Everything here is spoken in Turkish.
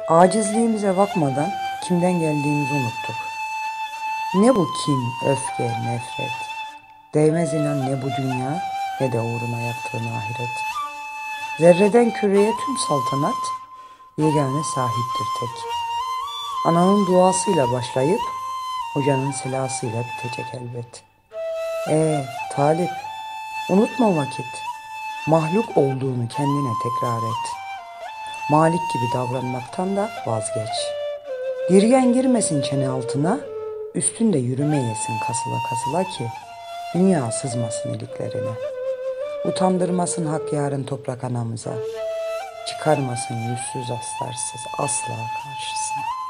Acizliğimize bakmadan kimden geldiğimizi unuttuk. Ne bu kin, öfke, nefret? Değmez inan ne bu dünya ne de uğruna yaptığın ahiret. Zerreden küreye tüm saltanat, yegane sahiptir tek. Ananın duasıyla başlayıp, hocanın selasıyla bitecek elbet. Talip, unutma vakit, mahluk olduğunu kendine tekrar et. Malik gibi davranmaktan da vazgeç. Dirgen girmesin çene altına, üstünde yürümeyesin kasıla kasıla ki, dünya sızmasın iliklerine. Utandırmasın hak yarın toprak anamıza, çıkarmasın yüzsüz aslarsız asla karşısına.